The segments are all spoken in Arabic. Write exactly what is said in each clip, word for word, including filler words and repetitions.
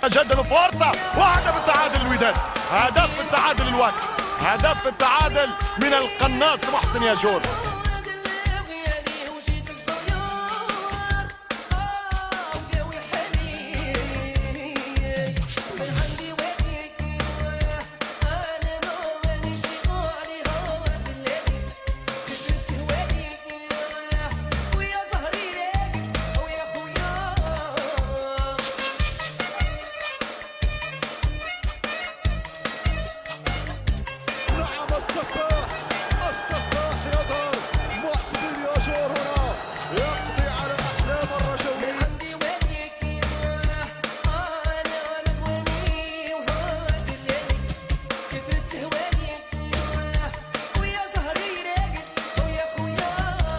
جدا فرصة وهدف التعادل الوداد، هدف التعادل الواد، هدف التعادل من القناص محسن ياجور. السفاح السفاح يظهر محسن ياجور هنا يقضي على احلام الرجوي. عندي وليك انا وانا ولي وهاد الليل كثرت هوايك ويا زهري راقد ويا خويا.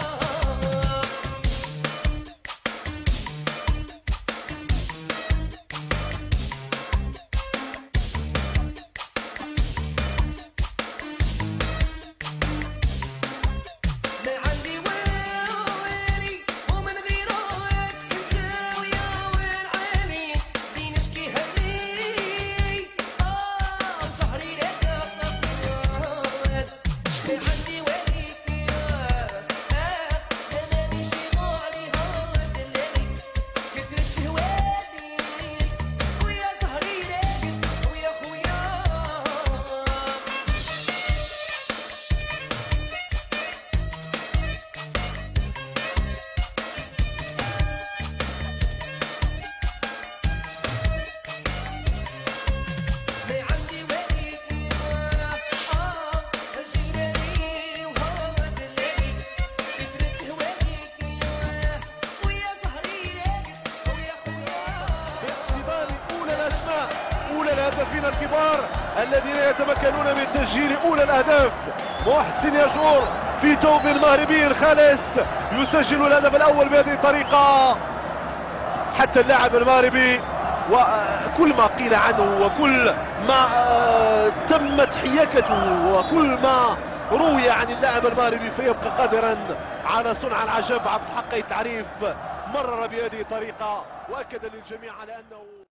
الهدافين الكبار الذين يتمكنون من تسجيل اولى الاهداف. محسن ياجور في توب المغربي الخالص يسجل الهدف الاول بهذه الطريقه. حتى اللاعب المغربي وكل ما قيل عنه وكل ما تمت حياكته وكل ما روي عن اللاعب المغربي فيبقى قادرا على صنع العجب. عبد الحق التعريف مرر بهذه الطريقه واكد للجميع على انه